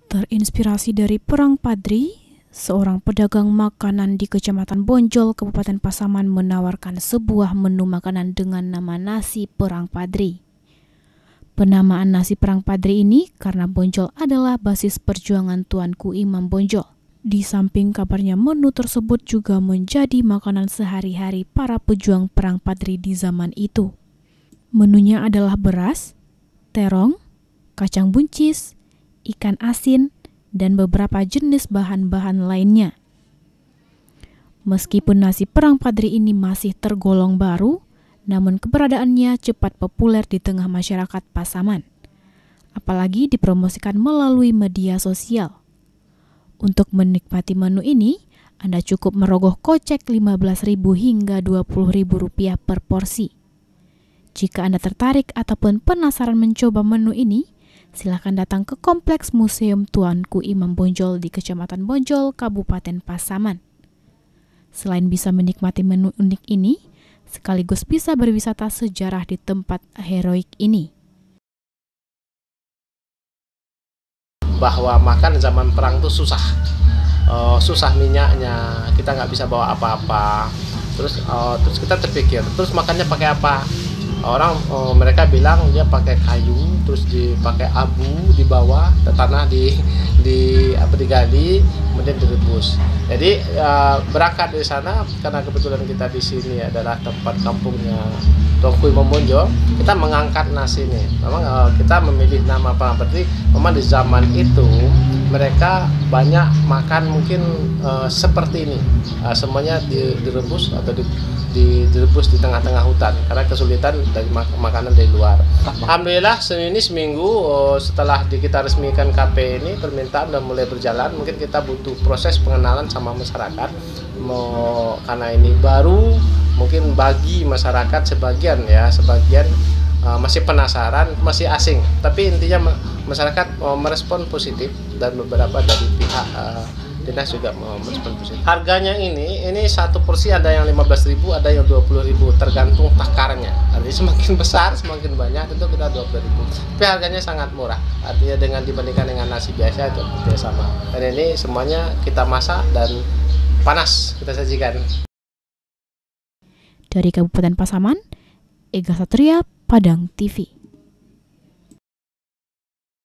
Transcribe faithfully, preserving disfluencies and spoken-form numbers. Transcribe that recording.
Terinspirasi dari Perang Padri, seorang pedagang makanan di Kecamatan Bonjol, Kabupaten Pasaman menawarkan sebuah menu makanan dengan nama nasi Perang Padri. Penamaan nasi Perang Padri ini karena Bonjol adalah basis perjuangan Tuanku Imam Bonjol. Di samping kabarnya menu tersebut juga menjadi makanan sehari-hari para pejuang Perang Padri di zaman itu. Menunya adalah beras, terong, kacang buncis, ikan asin, dan beberapa jenis bahan-bahan lainnya. Meskipun nasi Perang Padri ini masih tergolong baru, namun keberadaannya cepat populer di tengah masyarakat Pasaman, apalagi dipromosikan melalui media sosial. Untuk menikmati menu ini, Anda cukup merogoh kocek lima belas ribu hingga dua puluh ribu rupiah per porsi. Jika Anda tertarik ataupun penasaran mencoba menu ini, silakan datang ke Kompleks Museum Tuanku Imam Bonjol di Kecamatan Bonjol, Kabupaten Pasaman. Selain bisa menikmati menu unik ini, sekaligus bisa berwisata sejarah di tempat heroik ini. Bahwa makan zaman perang itu susah, uh, susah minyaknya, kita nggak bisa bawa apa-apa. Terus, uh, terus kita terpikir, terus makannya pakai apa? Orang uh, mereka bilang dia pakai kayu, terus dipakai abu di bawah, tanah di di apa digali, kemudian direbus. Jadi uh, berangkat dari sana karena kebetulan kita di sini adalah tempat kampungnya Tuanku Imam Bonjol, kita mengangkat nasi ini. Memang uh, kita memilih nama Perang Padri, memang di zaman itu mereka banyak makan mungkin uh, seperti ini, uh, semuanya direbus atau di, di, direbus di tengah-tengah hutan karena kesulitan dari mak makanan dari luar. Alhamdulillah ini seminggu uh, setelah di, kita resmikan K P ini, permintaan sudah mulai berjalan. Mungkin kita butuh proses pengenalan sama masyarakat, mau karena ini baru, mungkin bagi masyarakat sebagian ya sebagian uh, masih penasaran, masih asing, tapi intinya masyarakat uh, merespon positif dan beberapa dari pihak uh, dinas juga uh, merespon positif. Harganya ini ini satu porsi ada yang lima belas ribu, ada yang dua puluh ribu, tergantung takarnya. Artinya semakin besar semakin banyak itu kita dua puluh ribu, tapi harganya sangat murah, artinya dengan dibandingkan dengan nasi biasa itu hampir sama. Dan ini semuanya kita masak dan panas kita sajikan. Dari Kabupaten Pasaman, Ega Satria, Padang T V.